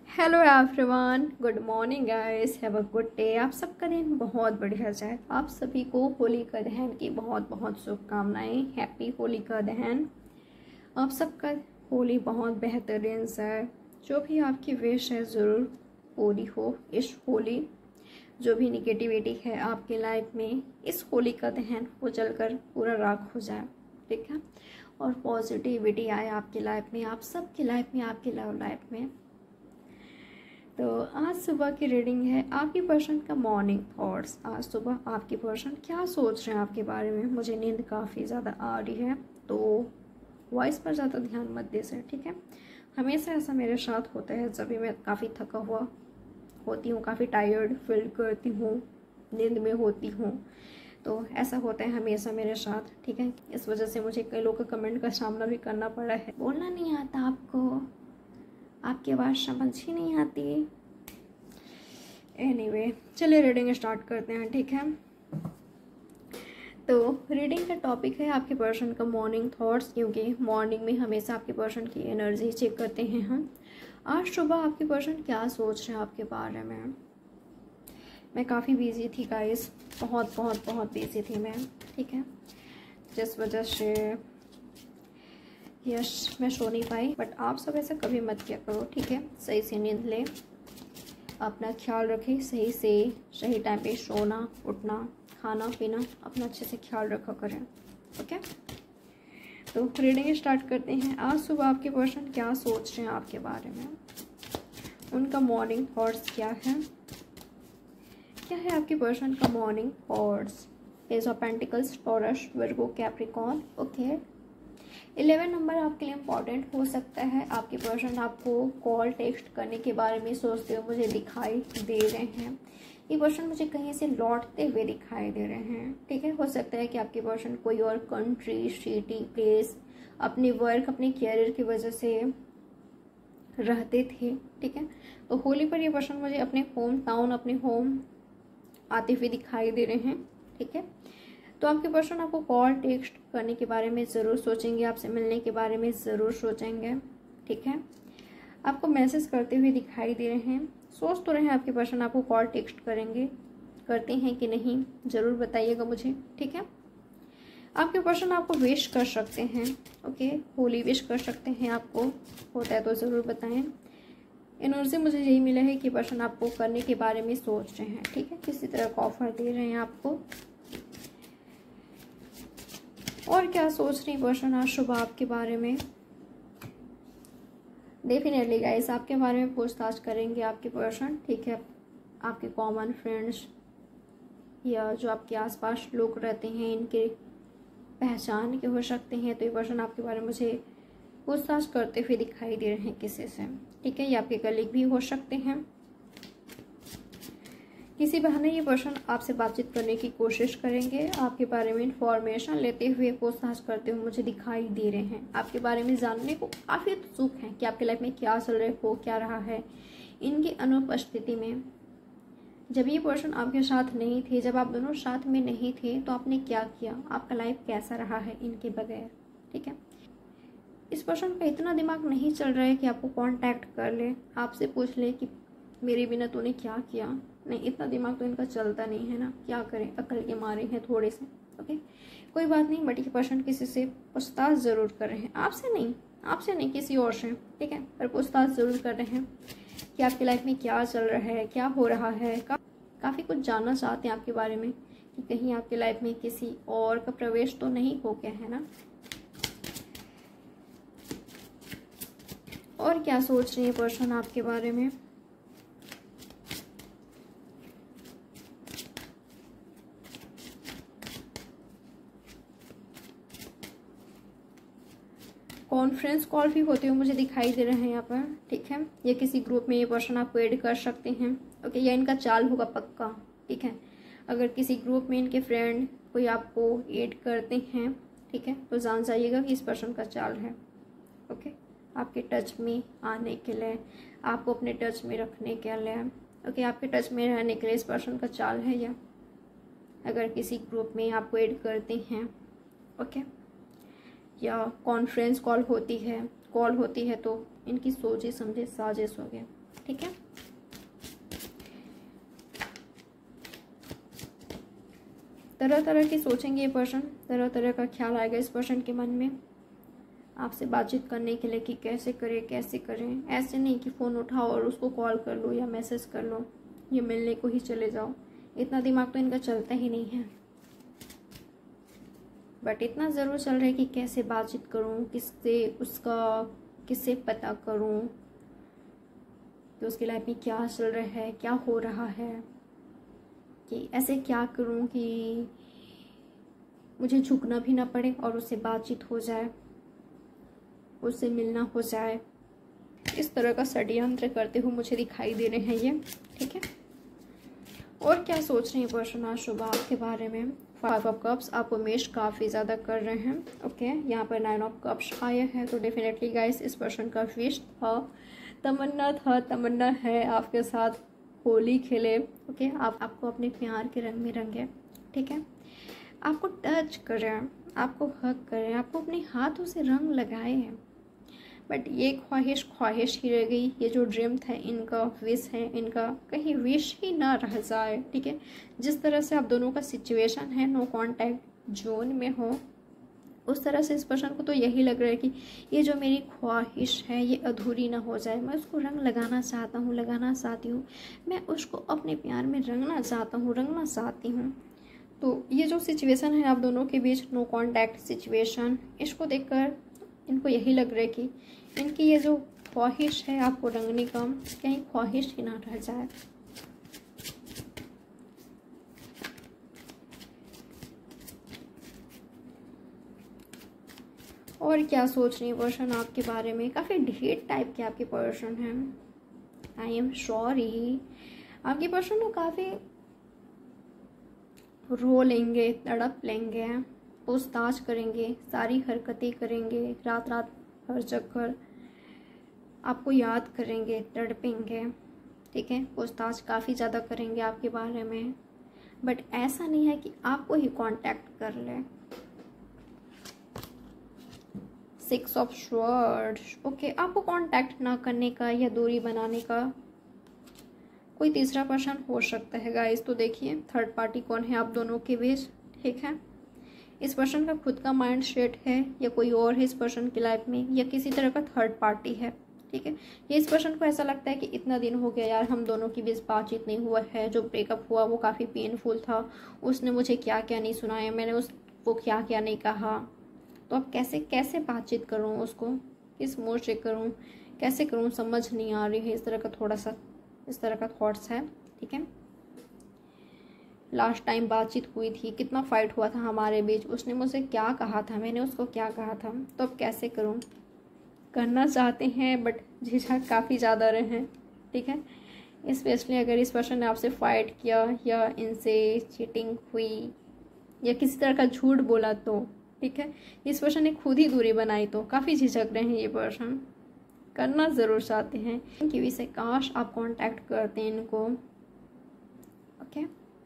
Hello everyone, good morning guys, have a good day. आप सबका दिन बहुत बढ़िया जाए। आप सभी को होलिका दहन की बहुत बहुत शुभकामनाएं। हैप्पी होलिका दहन। आप सबका होली बहुत बेहतरीन जाए। जो भी आपकी विश है ज़रूर पूरी हो इस होली। जो भी निगेटिविटी है आपकी लाइफ में, इस होलिका दहन को जलकर पूरा राख हो जाए, ठीक है। और पॉजिटिविटी आए आपकी लाइफ में, आप सबकी लाइफ में, आपकी लव लाइफ में। तो आज सुबह की रीडिंग है आपकी पर्सन का मॉर्निंग थॉट्स। आज सुबह आपकी पर्सन क्या सोच रहे हैं आपके बारे में। मुझे नींद काफ़ी ज़्यादा आ रही है, तो वॉइस पर ज़्यादा ध्यान मत दीजिए, ठीक है। हमेशा ऐसा मेरे साथ होता है, जब भी मैं काफ़ी थका हुआ होती हूँ, काफ़ी टायर्ड फील करती हूँ, नींद में होती हूँ, तो ऐसा होता है हमेशा मेरे साथ, ठीक है। इस वजह से मुझे कई लोगों का कमेंट का सामना भी करना पड़ा है। बोलना नहीं आता आपको, आपकी आवाज़ समझ ही नहीं आती। एनीवे, चलिए रीडिंग स्टार्ट करते हैं, ठीक है। तो रीडिंग का टॉपिक है आपके पर्सन का मॉर्निंग थॉट्स, क्योंकि मॉर्निंग में हमेशा आपके पर्सन की एनर्जी चेक करते हैं हम। आज सुबह आपके पर्सन क्या सोच रहे हैं आपके बारे में। मैं काफ़ी बिजी थी गाइस, बहुत बहुत बहुत बिजी थी मैं, ठीक है। जिस वजह से यस मैं सो नहीं पाई। बट आप सब ऐसा कभी मत किया करो, ठीक है। सही से नींद लें, अपना ख्याल रखें, सही से सही टाइम पे सोना उठना, खाना पीना अपना अच्छे से ख्याल रखा करें, ओके। तो रीडिंग स्टार्ट करते हैं। आज सुबह आपके पर्सन क्या सोच रहे हैं आपके बारे में, उनका मॉर्निंग थॉट्स क्या है। क्या है आपके पर्सन का morning thoughts. Page of pentacles, Taurus, Virgo, Capricorn, okay. 11 number आपके लिए इम्पॉर्टेंट हो सकता है। आपके पर्सन आपको कॉल टेक्स्ट करने के बारे में सोचते हुए मुझे दिखाई दे रहे हैं। ये पर्सन मुझे कहीं से लौटते हुए दिखाई दे रहे हैं, ठीक है। हो सकता है कि आपके पर्सन कोई और कंट्री, सिटी, प्लेस, अपने वर्क, अपने कैरियर की वजह से रहते थे, ठीक है। तो होली पर ये पर्सन मुझे अपने होम टाउन, अपने होम आते हुए दिखाई दे रहे हैं, ठीक है। तो आपके पर्सन आपको कॉल टेक्स्ट करने के बारे में ज़रूर सोचेंगे, आपसे मिलने के बारे में ज़रूर सोचेंगे, ठीक है। आपको मैसेज करते हुए दिखाई दे रहे हैं। सोच तो रहे हैं आपके पर्सन आपको कॉल टेक्स्ट करेंगे, करते हैं कि नहीं ज़रूर बताइएगा मुझे, ठीक है। आपके पर्सन आपको विश कर सकते हैं, ओके। होली विश कर सकते हैं, आपको होता है तो ज़रूर बताएं। एनर्जी मुझे यही मिला है कि पर्सन आपको करने के बारे में सोच रहे हैं, ठीक है। किसी तरह का ऑफर दे रहे हैं आपको। और क्या सोच रही पर्सन आज सुबह आपके बारे में। डेफिनेटली गाइस आपके बारे में पूछताछ करेंगे आपके पर्सन, ठीक है। आपके कॉमन फ्रेंड्स या जो आपके आसपास लोग रहते हैं, इनके पहचान के हो सकते हैं। तो ये पर्सन आपके बारे में मुझे पूछताछ करते हुए दिखाई दे रहे हैं किसी से, ठीक है। ये आपके कलीग भी हो सकते हैं। किसी बहाने ये पर्सन आपसे बातचीत करने की कोशिश करेंगे, आपके बारे में इंफॉर्मेशन लेते हुए, पूछताछ करते हुए मुझे दिखाई दे रहे हैं। आपके बारे में जानने को काफ़ी उत्सुक हैं कि आपकी लाइफ में क्या चल रहा है, हो क्या रहा है इनकी अनुपस्थिति में। जब ये पर्सन आपके साथ नहीं थे, जब आप दोनों साथ में नहीं थे, तो आपने क्या किया, आपका लाइफ कैसा रहा है इनके बगैर, ठीक है। इस पर्सन का इतना दिमाग नहीं चल रहा है कि आपको कांटेक्ट कर ले, आपसे पूछ ले कि मेरे बिना तूने क्या किया। नहीं, इतना दिमाग तो इनका चलता नहीं है ना, क्या करें, अकल के मारे हैं थोड़े से, ओके। कोई बात नहीं, बट ये पर्सन किसी से पूछताछ ज़रूर कर रहे हैं, आपसे नहीं किसी और से, ठीक है। पर पूछताछ ज़रूर कर रहे हैं कि आपकी लाइफ में क्या चल रहा है, क्या हो रहा है। काफ़ी कुछ जानना चाहते हैं आपके बारे में कि कहीं आपकी लाइफ में किसी और का प्रवेश तो नहीं हो गया है ना। और क्या सोच रही है पर्सन आपके बारे में। कॉन्फ्रेंस कॉल भी होते हुए मुझे दिखाई दे रहे हैं यहाँ पर, ठीक है। ये किसी ग्रुप में ये पर्सन आपको ऐड कर सकते हैं, ओके। या इनका चाल होगा पक्का, ठीक है। अगर किसी ग्रुप में इनके फ्रेंड कोई आपको ऐड करते हैं, ठीक है, तो जान जाइएगा कि इस पर्सन का चाल है, ओके। आपके टच में आने के लिए, आपको अपने टच में रखने के लिए, ओके। आपके टच में रहने के लिए इस पर्सन का चाल है। या अगर किसी ग्रुप में आपको ऐड करते हैं, ओके, या कॉन्फ्रेंस कॉल होती है तो इनकी सोचे समझे साजिश हो गया, ठीक है। तरह तरह की सोचेंगे ये पर्सन, तरह तरह का ख्याल आएगा इस पर्सन के मन में आपसे बातचीत करने के लिए कि कैसे करें कैसे करें। ऐसे नहीं कि फ़ोन उठाओ और उसको कॉल कर लो या मैसेज कर लो या मिलने को ही चले जाओ, इतना दिमाग तो इनका चलता ही नहीं है। बट इतना ज़रूर चल रहा है कि कैसे बातचीत करूं, किससे पता करूं कि उसकी लाइफ में क्या चल रहा है, क्या हो रहा है, कि ऐसे क्या करूं कि मुझे झुकना भी ना पड़े और उससे बातचीत हो जाए, उससे मिलना हो जाए। इस तरह का षड्यंत्र करते हुए मुझे दिखाई दे रहे हैं ये, ठीक है। और क्या सोच रहे हैं पर्सन आज सुबह आपके बारे में। 5 ऑफ कप्स आप उमेश काफ़ी ज़्यादा कर रहे हैं, ओके। यहाँ पर 9 ऑफ कप्स आया है, तो डेफिनेटली गाइस इस पर्सन का विश था, तमन्ना है आपके साथ होली खेले, ओके। आपको अपने प्यार के रंग में रंगे, ठीक है। आपको टच करें, आपको हक करें, आपको अपने हाथों से रंग लगाए हैं। बट ये ख्वाहिश ही रह गई। ये जो ड्रीम था इनका, विश है इनका, कहीं विश ही ना रह जाए, ठीक है। जिस तरह से आप दोनों का सिचुएशन है, नो कांटेक्ट जोन में हो, उस तरह से इस पर्सन को तो यही लग रहा है कि ये जो मेरी ख्वाहिश है ये अधूरी ना हो जाए। मैं उसको रंग लगाना चाहता हूँ, लगाना चाहती हूँ, मैं उसको अपने प्यार में रंगना चाहता हूँ, रंगना चाहती हूँ। तो ये जो सिचुएशन है आप दोनों के बीच, नो कांटेक्ट सिचुएशन, इसको देखकर इनको यही लग रहा है कि इनकी ये जो ख्वाहिश है आपको रंगने का, कहीं ख्वाहिश ही ना रह जाए। और क्या सोच रही है पर्सन आपके बारे में। काफ़ी ढेर टाइप के आपके पर्सन हैं। आई एम सॉरी, आपके पर्सन को काफ़ी रो लेंगे, तड़प लेंगे, पूछताछ करेंगे, सारी हरकतें करेंगे, रात रात भर जगकर आपको याद करेंगे, तड़पेंगे, ठीक है। पूछताछ काफ़ी ज़्यादा करेंगे आपके बारे में। बट ऐसा नहीं है कि आपको ही कांटेक्ट कर ले। 6 ऑफ स्वॉर्ड्स, ओके। आपको कांटेक्ट ना करने का या दूरी बनाने का कोई तीसरा पर्सन हो सकता है गाइस। तो देखिए थर्ड पार्टी कौन है आप दोनों के बीच, ठीक है। इस पर्सन का खुद का माइंड सेट है या कोई और है इस पर्सन की लाइफ में, या किसी तरह का थर्ड पार्टी है, ठीक है। ये इस पर्सन को ऐसा लगता है कि इतना दिन हो गया यार हम दोनों के बीच बातचीत नहीं हुआ है, जो ब्रेकअप हुआ वो काफ़ी पेनफुल था, उसने मुझे क्या क्या नहीं सुनाया, मैंने उसको क्या क्या नहीं कहा, तो अब कैसे बातचीत करूँ उसको, किस मोड से करूँ, कैसे करूँ, समझ नहीं आ रही है। इस तरह का थॉट्स है, ठीक है। लास्ट टाइम बातचीत हुई थी, कितना फाइट हुआ था हमारे बीच, उसने मुझसे क्या कहा था, मैंने उसको क्या कहा था, तो अब कैसे करूँ। करना चाहते हैं बट झिझक काफ़ी ज़्यादा रहे हैं, ठीक है। स्पेशली अगर इस पर्सन ने आपसे फाइट किया या इनसे चीटिंग हुई या किसी तरह का झूठ बोला तो, ठीक है। इस पर्सन ने खुद ही दूरी बनाई तो काफ़ी झिझक रहे हैं ये पर्सन। करना ज़रूर चाहते हैं, इनकी वजह से काश आप कांटेक्ट करते हैं इनको, ओके।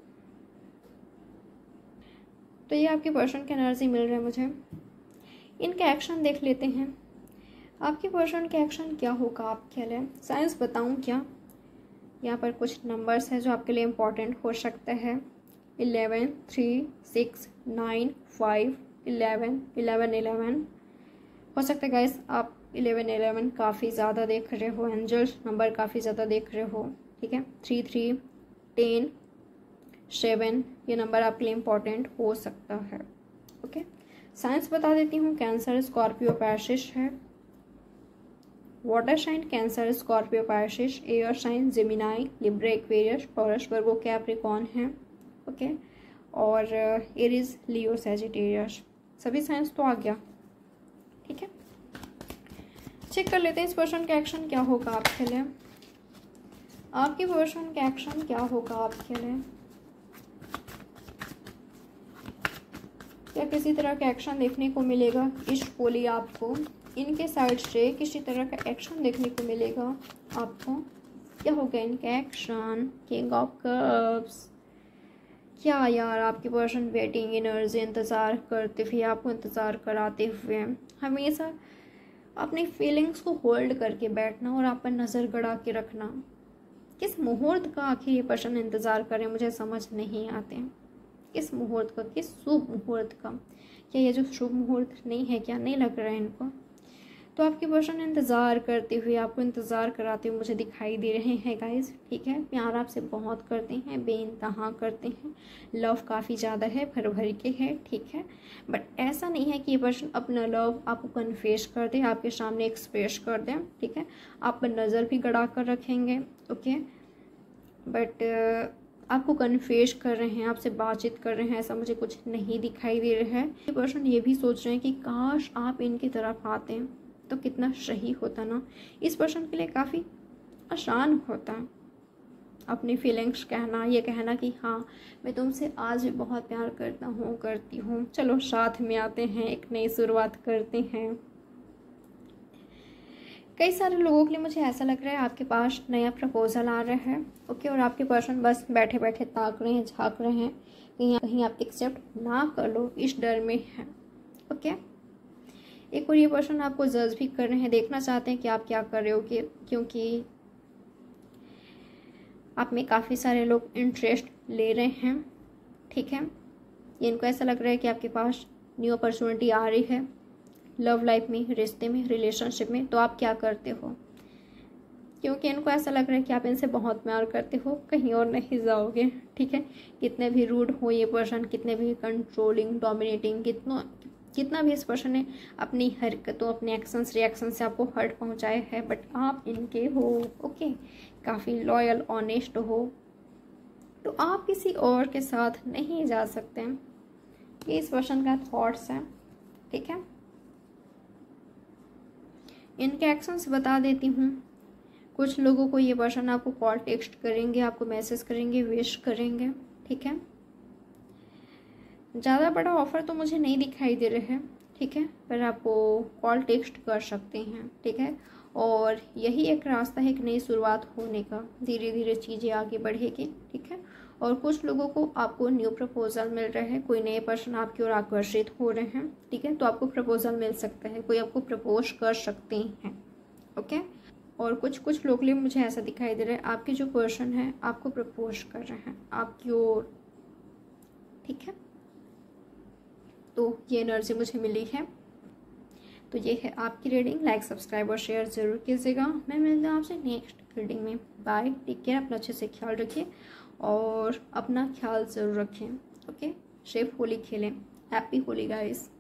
तो ये आपके पर्सन की एनर्जी मिल रहा है मुझे। इनके एक्शन देख लेते हैं, आपके पर्सन के एक्शन क्या होगा आपके लिए। साइंस बताऊं क्या, यहाँ पर कुछ नंबर्स हैं जो आपके लिए इम्पोर्टेंट हो सकते हैं। 11, 3, 6, 9, 5, 11 हो सकता है गाइस आप 11 काफ़ी ज़्यादा देख रहे हो, एंजल्स नंबर काफ़ी ज़्यादा देख रहे हो, ठीक है। 3, 3, 10, 7 ये नंबर आपके लिए इम्पोर्टेंट हो सकता है, ओके। साइंस बता देती हूँ, कैंसर, स्कॉर्पियो, पैसिस है। Water sign Cancer, Scorpio, Pisces. Air sign Gemini, Libra, Aquarius, Taurus, Virgo, Capricorn है, ओके। और एरीज, लियो, सैजिटेरियस, सभी साइंस तो आ गया, ठीक है। चेक कर लेते हैं इस पर्सन का एक्शन क्या होगा आपके लिए। आपके पर्सन का एक्शन क्या होगा आपके लिए। क्या किसी तरह का एक्शन देखने को मिलेगा इश्कोली आपको, इनके साइड से किसी तरह का एक्शन देखने को मिलेगा आपको। क्या होगा इनका एक्शन। किंग ऑफ कप्स, क्या यार आपके पर्सन वेटिंग एनर्जी, इंतज़ार करते हुए, आपको इंतज़ार कराते हुए, हमेशा अपनी फीलिंग्स को होल्ड करके बैठना और आप पर नज़र गड़ा के रखना। किस मुहूर्त का आखिर ये पर्सन इंतज़ार करें, मुझे समझ नहीं आते। किस मुहूर्त का, किस शुभ मुहूर्त का? क्या ये जो शुभ मुहूर्त नहीं है, क्या नहीं लग रहा है इनको? तो आपके पर्सन इंतज़ार करते हुए, आपको इंतज़ार कराते हुए मुझे दिखाई दे रहे हैं गाइस। ठीक है, प्यार आपसे बहुत करते हैं, बेइंतहा करते हैं, लव काफ़ी ज़्यादा है, भर भर के है। ठीक है, बट ऐसा नहीं है कि ये पर्सन अपना लव आपको कन्फेस कर दे, आपके सामने एक्सप्रेस कर दें। ठीक है, आप पर नज़र भी गड़ा कर रखेंगे। ओके, बट आपको कन्फेस कर रहे हैं, आपसे बातचीत कर रहे हैं, ऐसा मुझे कुछ नहीं दिखाई दे रहा है। ये पर्सन ये भी सोच रहे हैं कि काश आप इनकी तरफ आते तो कितना सही होता ना। इस पर्सन के लिए काफ़ी आसान होता अपनी फीलिंग्स कहना, ये कहना कि हाँ मैं तुमसे आज भी बहुत प्यार करता हूँ, करती हूँ, चलो साथ में आते हैं, एक नई शुरुआत करते हैं। कई सारे लोगों के लिए मुझे ऐसा लग रहा है आपके पास नया प्रपोजल आ रहा है। ओके, और आपके पर्सन बस बैठे बैठे ताक रहे हैं, झाँक रहे हैं, कहीं कहीं आप एक्सेप्ट ना कर लो, इस डर में है। ओके, एक और ये पर्सन आपको जज भी कर रहे हैं, देखना चाहते हैं कि आप क्या कर रहे हो, क्योंकि आप में काफ़ी सारे लोग इंटरेस्ट ले रहे हैं। ठीक है, ये इनको ऐसा लग रहा है कि आपके पास न्यू अपॉर्चुनिटी आ रही है लव लाइफ में, रिश्ते में, रिलेशनशिप में। तो आप क्या करते हो? क्योंकि इनको ऐसा लग रहा है कि आप इनसे बहुत प्यार करते हो, कहीं और नहीं जाओगे। ठीक है, कितने भी रूड हो ये पर्सन, कितने भी कंट्रोलिंग, डोमिनेटिंग, कितना भी इस पर्सन ने अपनी हरकतों, अपने एक्शंस, रिएक्शन से आपको हर्ट पहुंचाया है, बट आप इनके हो। ओके, काफ़ी लॉयल, ऑनेस्ट हो, तो आप किसी और के साथ नहीं जा सकते। ये इस पर्सन का थॉट्स है। ठीक है, इनके एक्शंस बता देती हूँ। कुछ लोगों को ये पर्सन आपको कॉल, टेक्स्ट करेंगे, आपको मैसेज करेंगे, विश करेंगे। ठीक है, ज़्यादा बड़ा ऑफर तो मुझे नहीं दिखाई दे रहा है। ठीक है, पर आपको कॉल, टेक्स्ट कर सकते हैं। ठीक है, और यही एक रास्ता है एक नई शुरुआत होने का, धीरे धीरे चीज़ें आगे बढ़ेगी। ठीक है, और कुछ लोगों को आपको न्यू प्रपोजल मिल रहा है, कोई नए पर्सन आपकी ओर आकर्षित हो रहे हैं। ठीक है, तो आपको प्रपोजल मिल सकता है, कोई आपको प्रपोज कर सकते हैं। ओके, और कुछ लोग लिए मुझे ऐसा दिखाई दे रहा है आपके जो पर्सन है आपको प्रपोज कर रहे हैं आपकी ओर। ठीक है, तो ये एनर्जी मुझे मिली है। तो ये है आपकी रीडिंग। लाइक, सब्सक्राइब और शेयर जरूर कीजिएगा। मैं मिलती हूँ आपसे नेक्स्ट रीडिंग में। बाय, टेक केयर, अपना अच्छे से ख्याल रखिए और अपना ख्याल ज़रूर रखें। ओके, सेफ होली खेलें। Happy Holi guys.